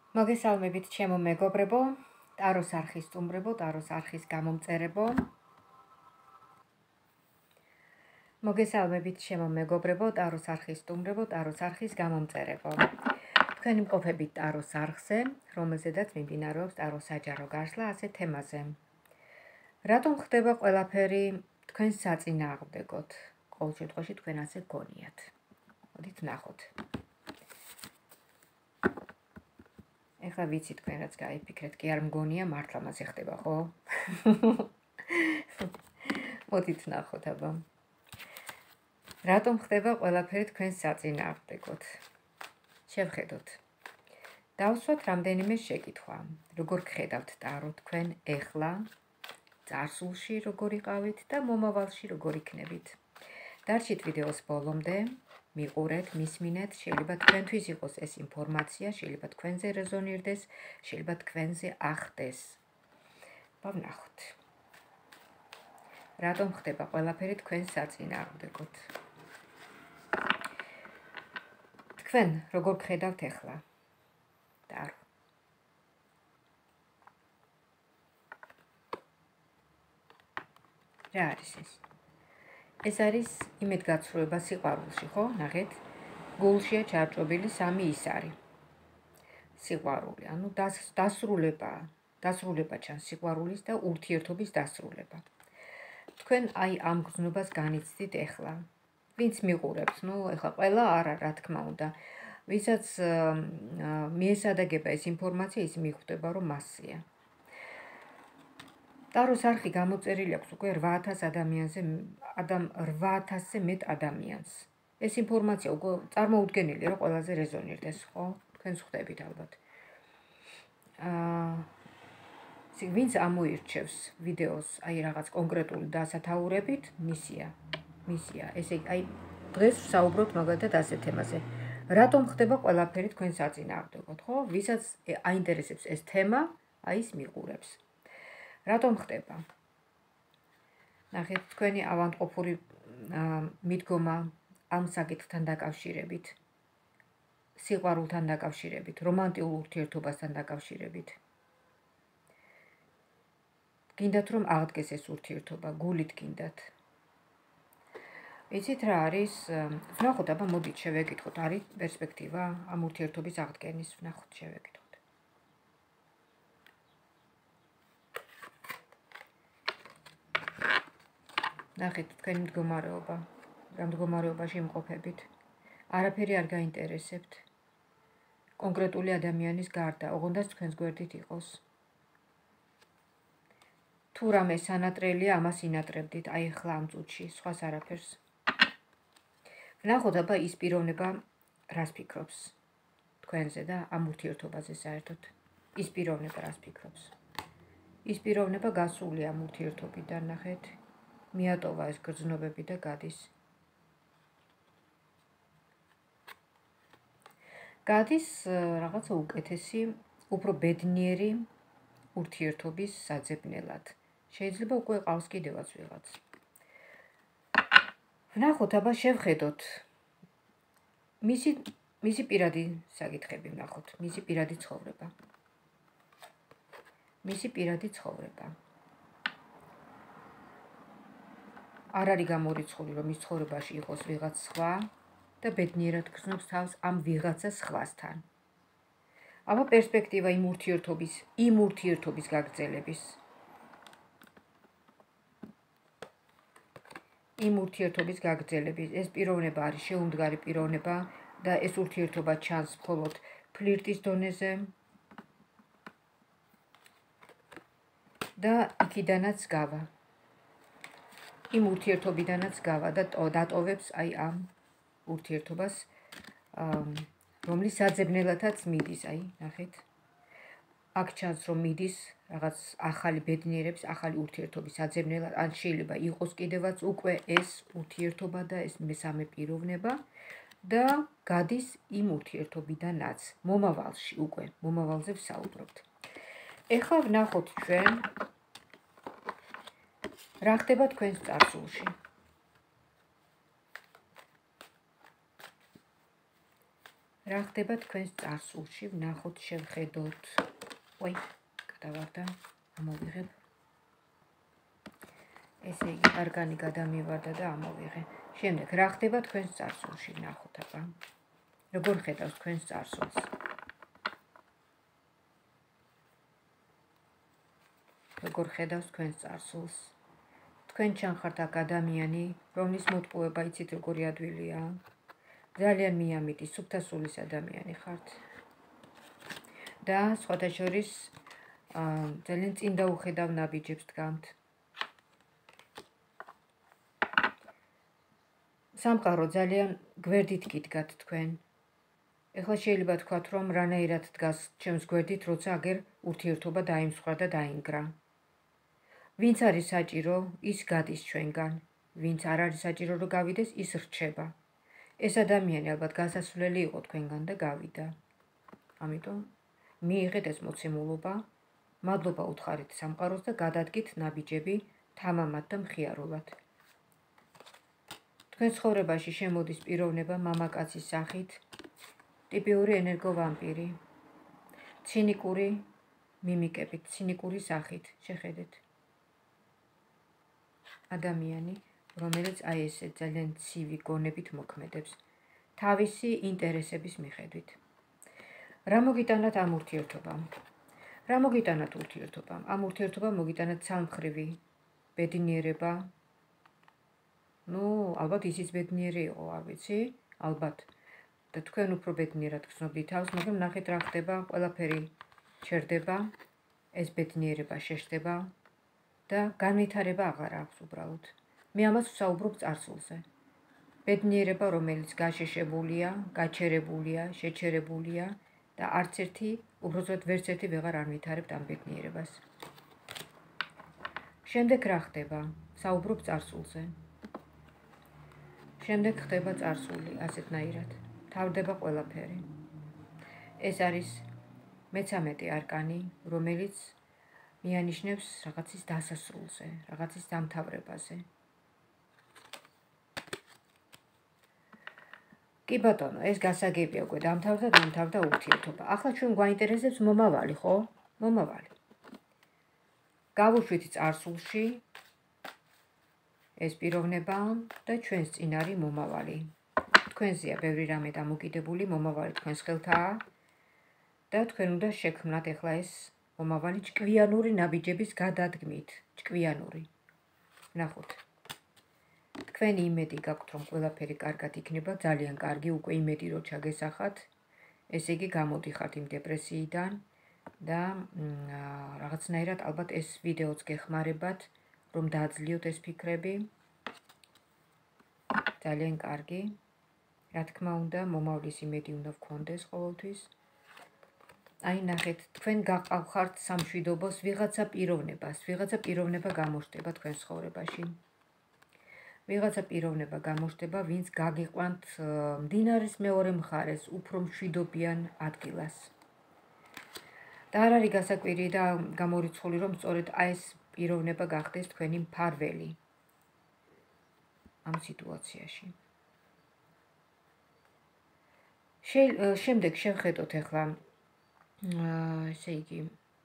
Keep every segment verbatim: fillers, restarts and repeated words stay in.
მოგესალმებით ჩემო მეგობრებო, ტაროს არხის სტუმრებო, ტაროს არხის გამომწერებო. მოგესალმებით ჩემო მეგობრებო, ტაროს არხის სტუმრებო, ტაროს არხის გამომწერებო. თქვენი მყოფებით ტაროს არხზე, რომელზედაც მიმდინარეობს ტაროს საჯარო გაშლა ასეთ თემაზე. რატომ ხდება ყველაფერი თქვენ საწინააღმდეგოდ? ყოველ შემთხვევაში თქვენ ასე გგონიათ. მოდით ვნახოთ. ეხლა ვიცი თქვენ რაც გაიფიქრეთ, კი არ მგონია მართლა მასე ხდება, ხო? მოდით ვნახოთ აბა. რატომ ხდება ყველაფერი თქვენ საწინააღმდეგოდ? შევხედოთ. დავსვათ რამდენიმე შეკითხვა. როგორ გხედავთ ტარო თქვენ ეხლა, წარსულში როგორ იყავით და მომავალში როგორ იქნებით? დარჩით ვიდეოს ბოლომდე. მიყურეთ, მისმინეთ, შეიძლება თქვენთვის იყოს ეს ინფორმაცია, შეიძლება თქვენზე რეზონირდეს, შეიძლება თქვენზე ახდეს. ვნახოთ. რატომ ხდება ყველაფერი თქვენ საწინააღმდეგოდ? თქვენ როგორ გხედავთ ეხლა? ტარო. რა არის ეს? ეს არის იმედგაცრუება სიყვარულში, ხო? ნახეთ. გულშია ჩარჭობილი სამი ისარი. სიყვარული, ანუ დასრულება, დასრულება ჩანს სიყვარულის და ურთიერთობის დასრულება. თქვენ აი ამ გრძნობას განიცდით ეხლა. ვინც მიყურებთ, ნუ ეხლა ყველა არა, რა თქმა უნდა. ვისაც მიესადაგება ეს ინფორმაცია, ის მიხვდება, რომ მასია. ტაროს არხი გამოწერილი აქვს უკვე რვა ათას ადამიანზე, ადამ რვა ათასზე მეტ ადამიანს. ეს ინფორმაცია უკვე წარმოუდგენელია, რომ ყველაზე რეზონირდეს, ხო? თქვენ ხვდებით ალბათ. აა ვინც ამოირჩევს ვიდეოს აი რაღაც კონკრეტული დასათაურებით, მისია. მისია. ესე აი დღეს ვსაუბრობთ მაგალითად ასეთ თემაზე. რატომ ხდება ყველაფერი თქვენ საწინააღმდეგოდ, ხო? ვისაც აინტერესებს ეს თემა, აი ის მიყურებს. რატომ ხდება? ნახეთ, თქვენი ავადმყოფური მიდგომა ამ საკითხთან დაკავშირებით, სიყვარულთან დაკავშირებით, რომანტიკულ ურთიერთობასთან დაკავშირებით. გინდათ რომ აღდგეს ეს ურთიერთობა, გულით გინდათ. იცით რა არის? ვნახოთ, აბა მოდით შევეკითხოთ, არის პერსპექტივა ამ ურთიერთობის აღდგენის, ვნახოთ, შევეკითხოთ. ნახეთ, თქვენი მდგომარეობა, რა მდგომარეობაში იმყოფებით. არაფერი არ გაინტერესებთ. კონკრეტული ადამიანის გარდა, ოღონდაც თქვენს გვერდით იყოს. თუ რამე სანატრელია, ამას ინატრებდით, აი ახლა ამ წუთში, სხვას არაფერს. ვნახოთ, აბა ის პიროვნება რას ფიქრობს თქვენზე და ამ ურთიერთობაზე საერთოდ. ის პიროვნება რას ფიქრობს? ის პიროვნება გასულია ამ ურთიერთობიდან, ნახეთ. მიატოვა ეს გრძნობები და გადის. გადის რაღაცა უკეთესი, უფრო ბედნიერი ურთიერთობის საძებნელად. შეიძლება უკვე ყავს კიდევაც ვიღაც. ვნახოთ, აბა შევხედოთ. მისი მისი პირადი საკითხები ვნახოთ, მისი პირადი ცხოვრება. მისი პირადი ცხოვრება. არ არის გამორიცხული, რომ ის ცხოვრებაში იყოს ვიღაც სხვა და ბედნიერად გრძნობს თავს ამ ვიღაცა სხვასთან. აბა პერსპექტივა იმ ურთიერთობის, იმ ურთიერთობის გაგრძელების. იმ ურთიერთობის გაგრძელების. ეს პიროვნება არის შეუმდგარი პიროვნება და ეს ურთიერთობა ჩანს მხოლოდ ფლირტის დონეზე. და იქიდანაც გავა. იმ ურთიერთობიდანაც გავა და დატოვებს აი ამ ურთიერთობას, რომლის საძებნელადაც მიდის, აი, ნახეთ. აქ ჩანს, რომ მიდის რაღაც ახალი ბედნიერების, ახალი ურთიერთობის საძებნელად, ან შეიძლება იყოს კიდევაც უკვე ეს ურთიერთობა და ეს მესამე პიროვნება და გადის იმ ურთიერთობიდანაც, მომავალში უკვე, მომავალზე ვსაუბრობთ. ეხლა ვნახოთ ჩვენ რა ხდება თქვენს წარსულში? რა ხდება თქვენს წარსულში, ვნახოთ, შევხედოთ. ой, გადავარდა, ამოვიღებ. ესე იგი, არგანი გადამივარდა და ამოვიღე. შემდეგ, რა ხდება თქვენს წარსულში, ვნახოთ აბა. როგორ ხედავს თქვენს წარსულს? როგორ ხედავს თქვენს წარსულს? თქვენ ჩანხართ აქ ადამიანი, რომლის მოტყუება იცით როგორი ადვილია? ძალიან მიამიტი, სუფთა სულის ადამიანი ხართ. და სხვათა შორის ძალიან წინ დაუხედავ ნაბიჯებს დგამთ. სამყარო ძალიან გვერდით გიდგათ თქვენ. ეხლა შეიძლება თქვათ, რომ რანაირად დგას ჩემს გვერდით, როცა აგერ ურთიერთობა დაიმსხვრა და დაინგრა. ვინც არის საჭირო, ის გადის ჩვენგან. ვინც არ არის საჭირო, რომ გავიდეს, ის რჩება. ეს ადამიანი ალბათ გასასვლელი იყო თქვენგან და გავიდა. ამიტომ მიიღეთ ეს მოცემულობა, მადლობა უთხარით სამყაროს და გადადგით ნაბიჯები თამამად და მხიარულად. თქვენ ცხოვრებაში შემოდის პიროვნება მამაკაცის სახით, ტიპიური ენერგოვამპირი, ცინიკური მიმიკებით, ცინიკური სახით, შეხედეთ. ადამიანი, რომელიც აი ესე ძალიან ცივი გონებით მოქმედებს, თავისი ინტერესების მიხედვით. რა მოგიტანათ ამ ურთიერთობამ? რა მოგიტანათ ურთიერთობამ? ამ ურთიერთობამ მოგიტანათ სამმხრივი ბედნიერება. ნუ, ალბათ ისიც ბედნიერი იყო, არ ვიცი, ალბათ. და თქვენ უფრო ბედნიერად გრძნობთ თავს, მაგრამ ნახეთ რა ხდება, ყველაფერი ჩერდება, ეს ბედნიერება შეშდება და განვითარება აღარ აქვს უბრალოდ. მე ამას ვსაუბრობ წარსულზე. ბედნიერება, რომელიც გაშეშებულია, გაჩერებულია, შეჩერებულია და არც ერთი, უბრალოდ ვერც ერთი ვეღარ ანვითარებთ ამ ბედნიერებას. შემდეგ რა ხდება? ვსაუბრობ წარსულზე. შემდეგ ხდება წარსული, ასეთნაირად. თავდება ყველაფერი. ეს არის მეცამეტე არკანი, რომელიც მიანიშნებს რაღაცის დასასრულზე, რაღაცის დამთავრებაზე. კი ბატონო, ეს გასაგებია უკვე დამთავრდა, დამთავრდა ურთიერთობა. ახლა ჩვენ გვაინტერესებს მომავალი, ხო? მომავალი. გავუშვით წარსულში ეს პიროვნება და ჩვენს წინ არის მომავალი. თქვენზეა ბევრი რამე დამოკიდებული, მომავალი თქვენს ხელთაა და თქვენ უნდა შექმნათ ახლა ეს მომავალი ჭკვიანური ნაბიჯების გადადგმით, ჭკვიანური. ნახოთ. თქვენი იმედი გაქვთ, რომ ყველაფერი კარგად იქნება, ძალიან კარგი, უკვე იმედი რო ჩაგესახათ, ესე იგი გამოდიხართ იმ დეპრესიიდან და რაღაცნაირად ალბათ ეს ვიდეოც გეხმარებათ, რომ დააძლიოთ ეს ფიქრები. ძალიან კარგი. რა თქმა უნდა, მომავლის იმედი უნდა გქონდეს ყოველთვის. აი ნახეთ, თქვენ გაყავხართ სამშვიდობოს ვიღაცა პიროვნებას, ვიღაცა პიროვნება გამოჩნდება თქვენ ცხოვრებაში. ვიღაცა პიროვნება გამოჩნდება, ვინც გაგიყვანთ მდინარის მეორე მხარეს, უფრო მშვიდობიან ადგილას. და არ არის გასაკვირი და გამორიცხული, რომ სწორედ აი ეს პიროვნება გახდეს თქვენი მფარველი ამ სიტუაციაში. შემდეგ შევხედოთ ახლა ესე იგი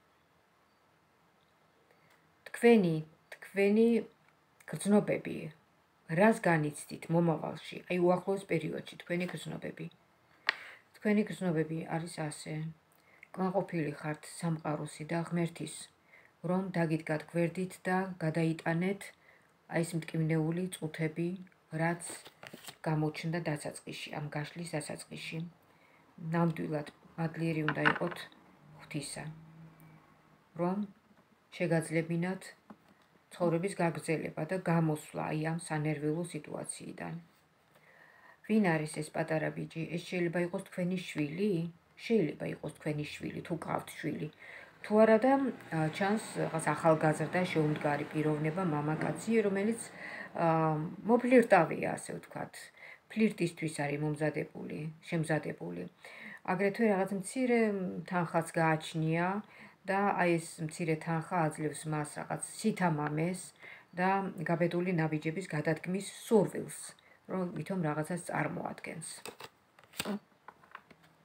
თქვენი თქვენი გრძნობები რას განიცდით მომავალში, აი უახლოეს პერიოდში თქვენი გრძნობები. თქვენი გრძნობები არის ასე. კმაყოფილი ხართ სამყაროსი და ღმერთის, რომ დაგიდგათ გვერდით და გადაიტანეთ აი ეს მტკივნეული წუთები, რაც გამოჩნდა დასაწყისში, ამ გაშლის დასაწყისში. ნამდვილად მადლიერი უნდა იყოთ ღვთისა, რომ შეგაძლებინათ ცხოვრების გაგრძელება და გამოსვლა აი ამ სანერვიულო სიტუაციიდან. ვინ არის ეს პატარა ბიჭი? ეს შეიძლება იყოს თქვენი შვილი? შეიძლება იყოს თქვენი შვილი, თუ გყავთ შვილი. თუ არა და ჩანს რაღაც ახალგაზრდა შეუმდგარი პიროვნება, მამაკაცი, რომელიც მოფლირტავია, ასე ვთქვათ. ფლირტისთვის არის მომზადებული, შემზადებული. აგრეთვე რაღაც მცირე თანხაც გააჩნია და აი ეს მცირე თანხა აძლევს მას რაღაც სითამამეს და გაბედული ნაბიჯების გადადგმის სურვილს, რომ ვითომ რაღაცას წარმოადგენს.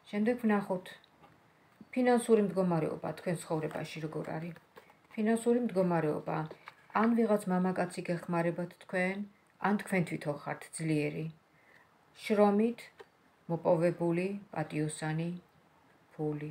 შემდეგ ვნახოთ ფინანსური მდგომარეობა თქვენ ცხოვრებაში როგორ არის. ფინანსური მდგომარეობა, ან ვიღაც მამაკაცი გეხმარებათ თქვენ, ან თქვენ თვითონ ხართ ძლიერი, შრომით მოპოვებული პატიოსანი ფული.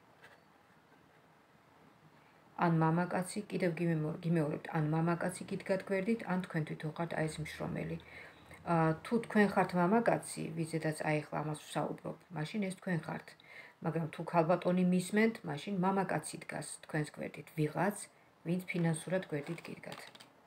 ან მამაკაცი, კიდევ გიმეორებთ, ან მამაკაცი გიდგათ გვერდით, ან თქვენ თვითონ ხართ აი ეს მშრომელი. თუ თქვენ ხართ მამაკაცი, ვიზედაც აი ახლა ამას ვსაუბრობ, მაშინ ეს თქვენ ხართ. მაგრამ თუ ქალბატონი მისმენთ, მაშინ მამაკაცი დგას თქვენს გვერდით, ვიღაც, ვინც ფინანსურად გვერდით გიდგათ.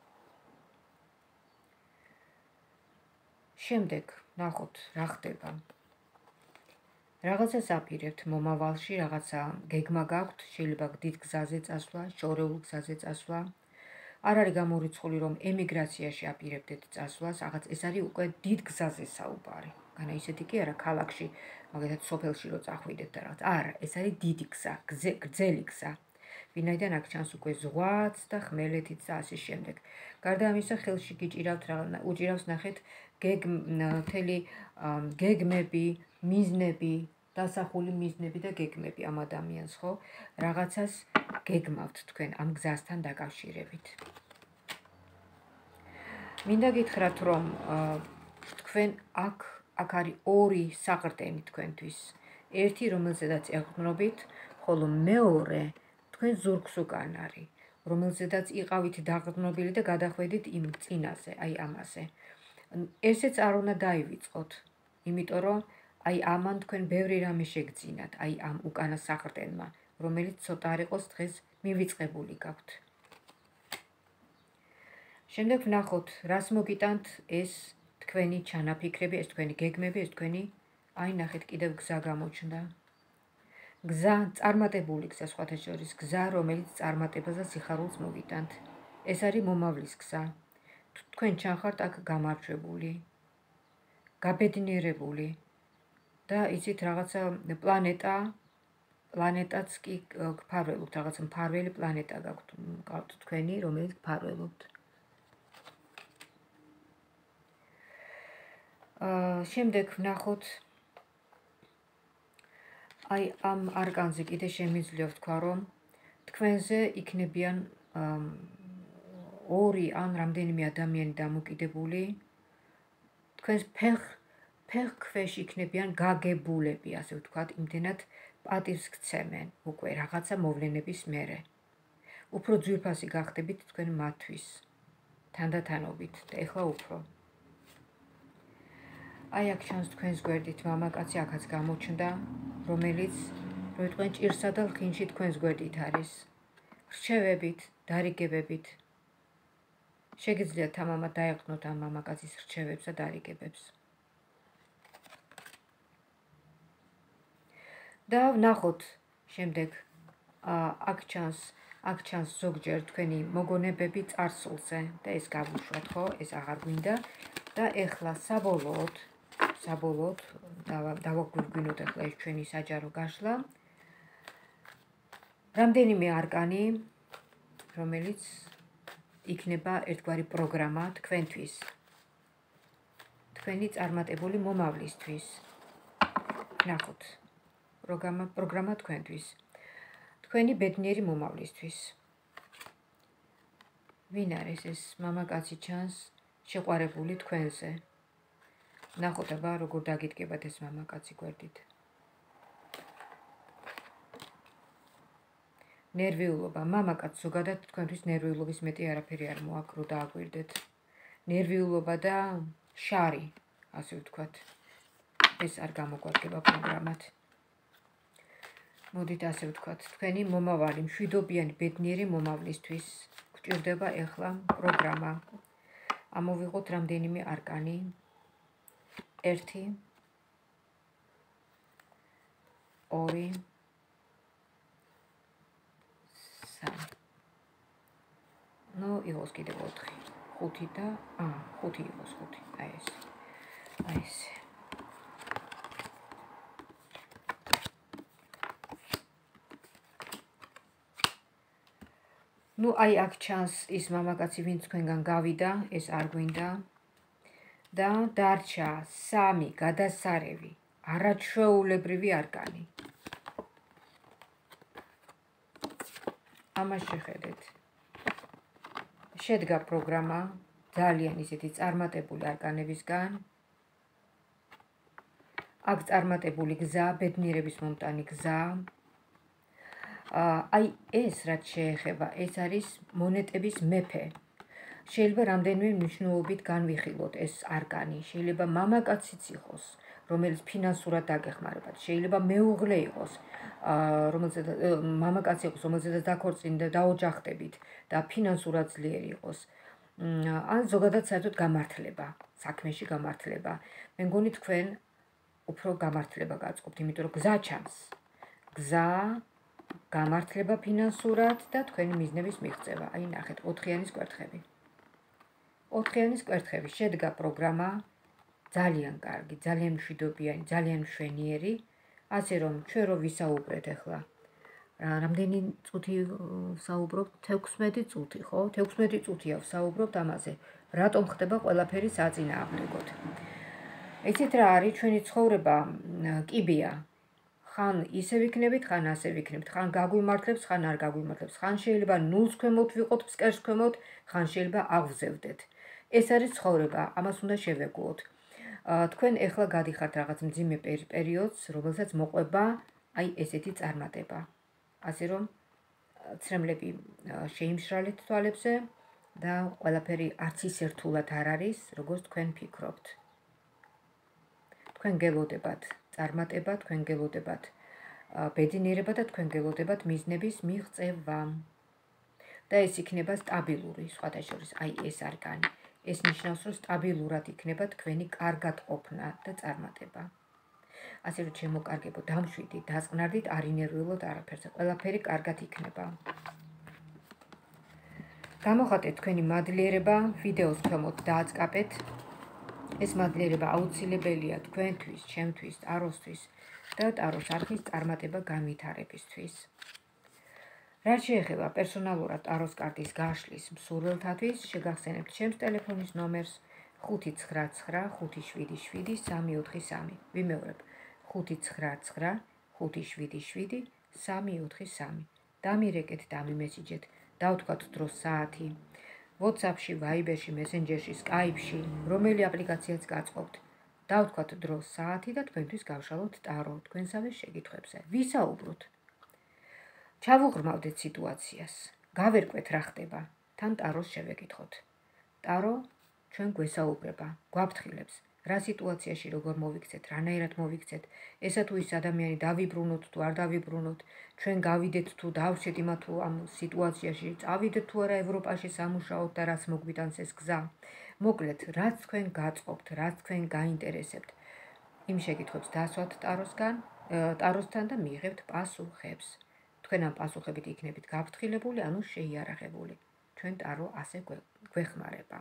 შემდეგ ნახოთ რა ხდება. რაღაცას აპირებთ მომავალში, რაღაცა გეგმა გაქვთ, შეიძლება დიდ გზაზე წასვლა, შორეულ გზაზე წასვლა. არ არის გამორიცხული, რომ ემიგრაციაში აპირებდეთ წასვლას, რაღაც ეს არის უკვე დიდ გზაზე საუბარი. განა ისეთი კი არა, ქალაქში, მაგალითად სოფელში რო წახვიდეთ და რაღაც. არა, ეს არის დიდი გზა, გრძელი გზა. ვინაიდან აქ ჩანს უკვე ზღვაც და ხმელეთიც და ასე შემდეგ. გარდა ამისა, ხელში გიჭირავთ რა, უჭირავს ნახეთ მთელი გეგმები, მიზნები, დასახული მიზნები და გეგმები ამ ადამიანს, ხო? რაღაცას გეგმავთ თქვენ ამ გზასთან დაკავშირებით. მინდა გითხრათ, რომ თქვენ აქ აქ არის ორი საყრდენი თქვენთვის. ერთი, რომელზედაც ეღრმნობით, ხოლო მეორე თქვენ ზურგს უკან არის, რომელზედაც იყავით დაღრმნობილი და გადახვედით იმ წინაზე, აი ამაზე. ესეც არ უნდა დაივიწყოთ, იმიტომ რომ აი ამან თქვენ ბევრი რამე შეგძინათ, აი ამ უკანა საყრდენმა, რომელიც ცოტა არ იყოს დღეს მივიწყებული გაქვთ. შემდეგ ვნახოთ, რას მოგიტანთ ეს თქვენი ჩანაფიქრები, ეს თქვენი გეგმები, ეს თქვენი, აი ნახეთ, კიდევ გზა გამოჩნდა. გზა, წარმატებული გზა, სხვათა შორის გზა, რომელიც წარმატებას და სიხარულს მოგიტანთ. ეს არის მომავლის გზა. თქვენ ჩანხართ აქ გამარჯვებული, გაბედნიერებული და იცით რაღაცა პლანეტა, პლანეტაც კი გფარველობთ, რაღაცა მფარველი პლანეტა გაქვთ თქვენი, რომელიც გფარველობთ. შემდეგ ვნახოთ, აი ამ არკანზე კიდე შემიძლია ვთქვა, რომ თქვენზე იქნებიან ორი ან რამდენიმე ადამიანი დამოკიდებული, თქვენს ფეხ ფეხ ქვეშ იქნებიან გაგებულები, ასე ვთქვათ, იმდენად პატივს გცემენ უკვე რაღაცა მოვლენების მერე. უფრო ძვირფასი გახდებით თქვენ მათთვის, თანდათანობით და ეხლა უფრო. აი აქ ჩანს თქვენს გვერდით მამაკაცი, აქაც გამოჩნდა, რომელიც რო თქვენ ჭირსა და ლხინში თქვენს გვერდით არის. რჩევებით, დარიგებებით. შეგიძლიათ ამ ამათ დაეყრდნოთ ამ მამაკაცის რჩევებს და დარიგებებს. და ვნახოთ შემდეგ, აქ ჩანს, აქ ჩანს ზოგჯერ თქვენი მოგონებები წარსულზე და ეს გავუშვათ, ხო? ეს აღარ გვინდა და ეხლა საბოლოოდ, საბოლოოდ დავაგვირგვინოთ ეხლა ეს ჩვენი საჯარო გაშლა. რამდენიმე არკანი, რომელიც იქნება ერთგვარი პროგრამა თქვენთვის, თქვენი წარმატებული მომავლისთვის. ნახოთ, პროგრამა, პროგრამა თქვენთვის, თქვენი ბედნიერი მომავლისთვის. ვინ არის ეს მამაკაცი ჩანს შეყვარებული თქვენზე? ნახოთ აბა როგორ დაგიდგებათ ეს მამაკაცი გვერდით. ნერვიულობა, მამაკაც ზოგადად თქვენთვის ნერვიულობის მეტი არაფერი არ მოაქვს, რო დააგვირდეთ. ნერვიულობა და შარი, ასე ვთქვათ. ეს არ გამოგვადგება პროგრამად. მოდით ასე ვთქვათ, თქვენი მომავალი, მშვიდობიანი, ბედნიერი მომავლისთვის გვჭირდება ეხლა პროგრამა. ამოვიღოთ რამდენიმე არკანი. ერთი, ორი, სამი. ნუ იყოს კიდევ ოთხი, ხუთი და ა, ხუთი იყოს, ხუთი, აი ეს. აი ეს. ნუ აი აქ ჩანს ის მამაკაცი, ვინც თქვენგან გავიდა, ეს არ გვინდა. და დარჩა სამი გადასარევი არაჩვეულებრივი არკანი. ამას შეხედეთ. შედგა პროგრამა ძალიან ისეთი წარმატებული არკანებისგან. აქ წარმატებული გზა, ბედნიერების მომტანი გზა. აი ეს რაც შეეხება, ეს არის მონეტების მეფე. შეიძლება რამდენიმე მნიშვნელობით განვიხილოთ ეს არკანი. შეიძლება მამაკაციც იყოს, რომელიც ფინანსურად დაგეხმარებათ. შეიძლება მეუღლე იყოს, რომელსაც მამაკაცი იყოს, რომელსაც დაქორწინდა დაოჯახდებით და ფინანსურად ძლიერი იყოს. ან ზოგადად საერთოდ გამართლება, საქმეში გამართლება. მე მგონი თქვენ უფრო გამართლება გაწყობთ, იმიტომ რომ გზა ჩანს. გზა, გამართლება ფინანსურად და თქვენი მიზნების მიღწევა. აი ნახეთ, ოთხიანის კვერთხები. ოთხიანის კვერთხები შედგა პროგრამა ძალიან კარგი, ძალიან მშვიდობიანი, ძალიან მშვენიერი, ასე რომ ჩვენ რო ვისაუბრეთ ახლა. რამდენი წუთი საუბრობთ? თექვსმეტი წუთი, ხო? თექვსმეტი წუთია ვსაუბრობთ ამაზე. რატომ ხდება ყველაფერი საწინააღმდეგოდ? იცით რა არის, ჩვენი ცხოვრება კიბეა. ხან ისე ვიქნებით, ხან ასე ვიქნებით, ხან გაგვიმართლებს, ხან არ გაგვიმართლებს, ხან შეიძლება ნულს ქვემოთ ვიყოთ, ფსკერს ქვემოთ, ხან შეიძლება აღვზევდეთ. ეს არის ცხოვრება, ამას უნდა შევეგუოთ. თქვენ ეხლა გადიხართ რაღაც მძიმე პერიოდს, რომელსაც მოყვება აი ესეთი წარმატება. ასე რომ ცრემლები შეიმშრალეთ თვალებზე და ყველაფერი არც ისე რთულად არ არის, როგორც თქვენ ფიქრობთ. თქვენ გელოდებათ წარმატება, თქვენ გელოდებათ ბედნიერება და თქვენ გელოდებათ მიზნების მიღწევა. და ეს იქნება სტაბილური, სხვათა შორის, აი ეს არკანი. ეს ნიშნავს, რომ სტაბილურად იქნება თქვენი კარგად ყოფნა და წარმატება. ასე რომ ჩემო კარგებო, დამშვიდით, დაწყნარდით, არ ინერვიულოთ არაფერზე, ყველაფერი კარგად იქნება. გამოხატეთ თქვენი მადლიერება, ვიდეოს ქვემოთ დააწყაპეთ. ეს მადლიერება აუცილებელია თქვენთვის, ჩემთვის, ტაროსთვის და ტაროს არხის წარმატება განვითარებისთვის. რაც შეეხება პერსონალურად ტაროს კარტის გაშლის მსურველთათვის, შეგახსენებთ ჩემს ტელეფონის ნომერს ხუთი ცხრა ცხრა ხუთი შვიდი შვიდი სამი ოთხი სამი. ვიმეორებ ხუთი ცხრა ცხრა ხუთი შვიდი შვიდი სამი ოთხი სამი. დამირეკეთ, დამიმესიჯეთ, დავთქვათ დროს საათი. WhatsApp-ში, Viber-ში, Messenger-ში, Skype-ში, რომელი აპლიკაციაც გაწყობთ. დავთქვათ დროს საათი და თქვენთვის გავშალოთ ტარო თქვენსავე შეკითხვებზე. ვისაუბროთ. ჩავუღრმავდეთ სიტუაციას. გავერკვეთ რა ხდება. თან ტაროს შევეკითხოთ. ტარო ჩვენ გვესაუბრება, გვაფრთხილებს, რა სიტუაციაში როგორ მოვიქცეთ, რანაირად მოვიქცეთ, ესა თუ ის ადამიანი დავიბრუნოთ თუ არ დავიბრუნოთ, ჩვენ გავიდეთ თუ დავშეთ იმათ თუ ამ სიტუაციაში, წავიდეთ თუ არა ევროპაში სამუშაოდ და რაც მოგვიტანს ეს გზა. მოკლედ, რაც თქვენ გაწყობთ, რაც თქვენ გაინტერესებთ, იმ შეკითხვებს დასვათ ტაროსგან, ტაროსთან და მიიღებთ პასუხებს. თქვენ ამ პასუხებით იქნებით გაფრთხილებული, ანუ შეიარაღებული. ჩვენ ტარო ასე გვეხმარება.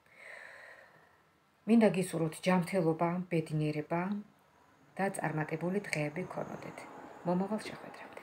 მინდა გისურვოთ ჯანმრთელობა, ბედნიერება და წარმატებული დღეები გქონოდეთ. მომავალ შეხვედრამდე.